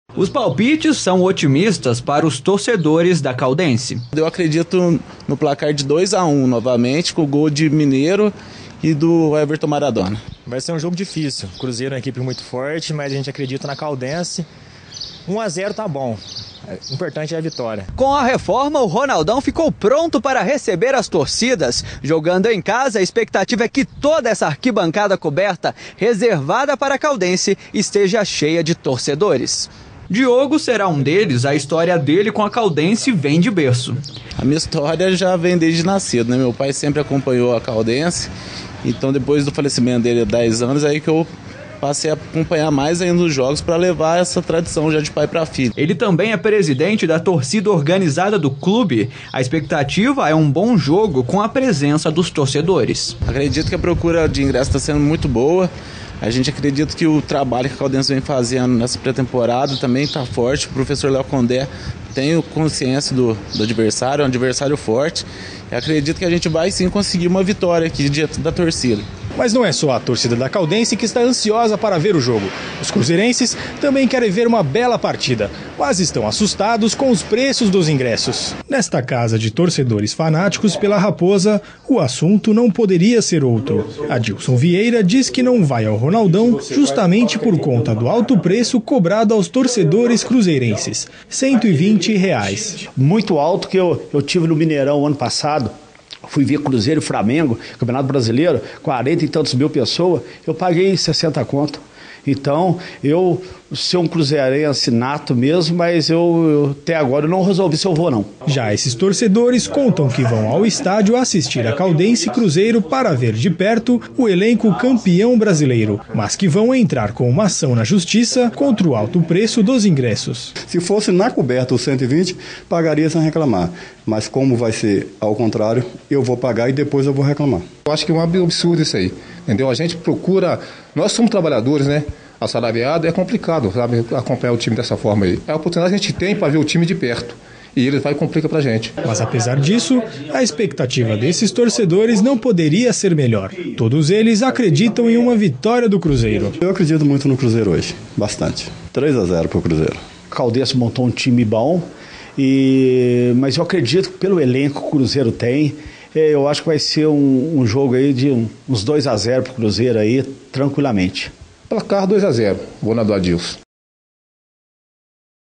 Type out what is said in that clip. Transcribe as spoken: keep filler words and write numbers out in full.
Os palpites são otimistas para os torcedores da Caldense. Eu acredito no placar de dois a um novamente, com o gol de Mineiro e do Everton Maradona. Vai ser um jogo difícil. O Cruzeiro é uma equipe muito forte, mas a gente acredita na Caldense. um a zero tá bom. O importante é a vitória. Com a reforma, o Ronaldão ficou pronto para receber as torcidas. Jogando em casa, a expectativa é que toda essa arquibancada coberta, reservada para a Caldense, esteja cheia de torcedores. Diogo será um deles. A história dele com a Caldense vem de berço. A minha história já vem desde nascido, né? Meu pai sempre acompanhou a Caldense, então depois do falecimento dele há dez anos, aí que eu passei a acompanhar mais ainda os jogos para levar essa tradição já de pai para filho. Ele também é presidente da torcida organizada do clube. A expectativa é um bom jogo com a presença dos torcedores. Acredito que a procura de ingresso está sendo muito boa. A gente acredita que o trabalho que a Caldense vem fazendo nessa pré-temporada também está forte. O professor Léo Condé tem consciência do, do adversário, é um adversário forte. Eu acredito que a gente vai sim conseguir uma vitória aqui diante da torcida. Mas não é só a torcida da Caldense que está ansiosa para ver o jogo. Os cruzeirenses também querem ver uma bela partida, mas estão assustados com os preços dos ingressos. Nesta casa de torcedores fanáticos pela Raposa, o assunto não poderia ser outro. Adilson Vieira diz que não vai ao Ronaldão justamente por conta do alto preço cobrado aos torcedores cruzeirenses, cento e vinte reais. Muito alto, que eu, eu tive no Mineirão ano passado. Fui ver Cruzeiro e Flamengo, Campeonato Brasileiro, quarenta e tantos mil pessoas, eu paguei sessenta conto. Então, eu sou um cruzeirense nato mesmo, mas eu, eu até agora eu não resolvi se eu vou não. Já esses torcedores contam que vão ao estádio assistir a Caldense Cruzeiro para ver de perto o elenco campeão brasileiro, mas que vão entrar com uma ação na justiça contra o alto preço dos ingressos. Se fosse na coberta os cento e vinte, pagaria sem reclamar. Mas como vai ser ao contrário, eu vou pagar e depois eu vou reclamar. Eu acho que é um absurdo isso aí, entendeu? A gente procura, nós somos trabalhadores, né? Assalariado, é complicado, sabe, acompanhar o time dessa forma aí. É a oportunidade que a gente tem para ver o time de perto. E ele vai complicar pra gente. Mas apesar disso, a expectativa desses torcedores não poderia ser melhor. Todos eles acreditam em uma vitória do Cruzeiro. Eu acredito muito no Cruzeiro hoje, bastante. três a zero pro Cruzeiro. A Caldense montou um time bom, e... mas eu acredito que pelo elenco que o Cruzeiro tem, eu acho que vai ser um, um jogo aí de uns dois a zero pro Cruzeiro aí, tranquilamente. Placar dois a zero, vou na do Adilson.